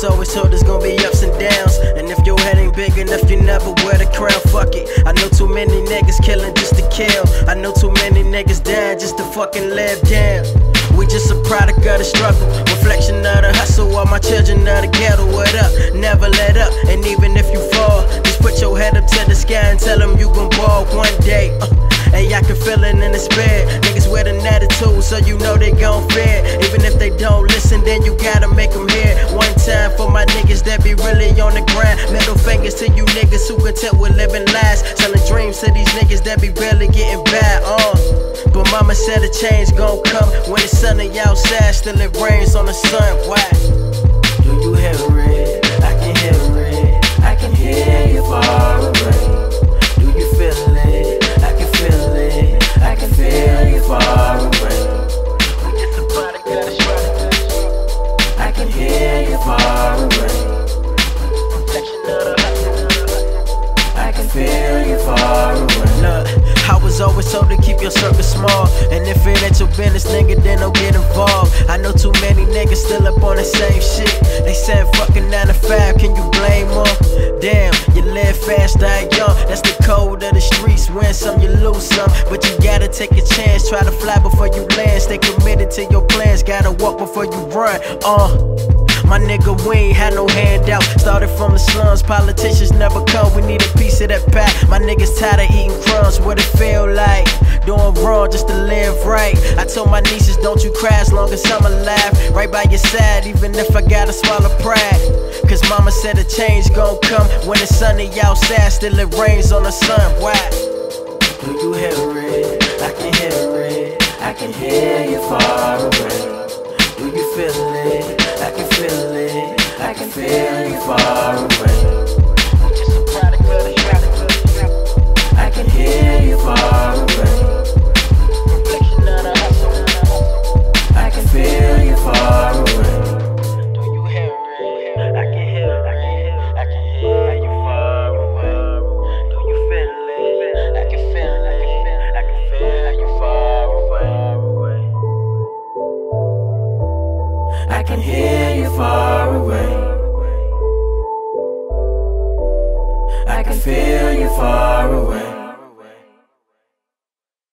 was always told there's gonna be ups and downs, and if your head ain't big enough, you never wear the crown. Fuck it, I know too many niggas killing just to kill. I know too many niggas dying just to fucking live down. We just a product of the struggle, reflection of the hustle. All my children of the ghetto, what up? Never let up, and even if you fall, just put your head up to the sky and tell them you gon' ball one day. Hey, I can feel it in the spirit. Niggas with an attitude, so you know they gon' fear. Even if they don't listen, then you gotta make them hear. One time for my niggas that be really on the grind. Middle fingers to you niggas who content with living lies. Selling dreams to these niggas that be barely getting by. But mama said a change gon' come when it's sunny outside. Still it rains on the sun. Why? Do you hear it? I can hear it. I can hear you far away. Do you feel it? I can feel it. I can feel you far away. We just a product of the struggle. I can hear you far away. I can feel you far away. Look, I was always told to keep your circle small, and if it ain't your business, nigga, then don't get involved. I know too many niggas still up on the same shit. They said fucking 9 to 5, can you blame them? Damn, you live fast, die young. That's the code of the streets. Win some, you lose some, but you gotta take a chance. Try to fly before you land. Stay committed to your plans. Gotta walk before you run. My nigga, we ain't had no handout. Started from the slums, politicians never come. We need a piece of that pie. My niggas tired of eating crumbs. What it feel like? Doing wrong just to live right. I told my nieces, don't you cry as long as I'm alive. Right by your side, even if I gotta swallow pride. Cause mama said a change gon' come when it's sunny outside. Still it rains on the sun. Why? Do you hear it? I can hear it. I can hear you far away. Do you feel it? I can feel it. I can feel you far away. I'm just a product of the struggle. I can hear you far away. Reflection of the hustle. I can feel you far away. Do you hear it? I can hear it. I can hear you far away. Do you feel it? I can feel it. I can feel you far away. I can hear you far away.